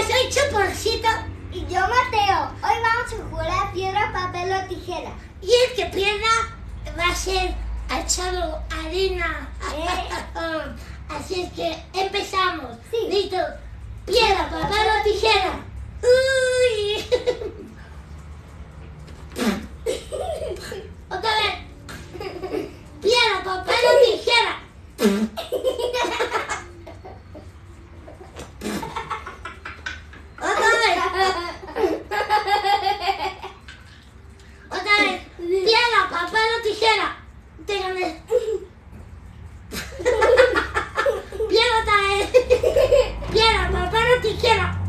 soy Chuponcito. Y yo Mateo. Hoy vamos a jugar piedra, papel o tijera. Y el que pierda va a ser a echarlo arena. Así es que empezamos. Sí. ¿Listo? Piedra, papel o tijera. Uy. Otra vez. Piedra, papel o tijera. Otra vez. Otra vez. Piedra, papel o tijera. Te gané. Piedra otra vez. Piedra, papel o tijera.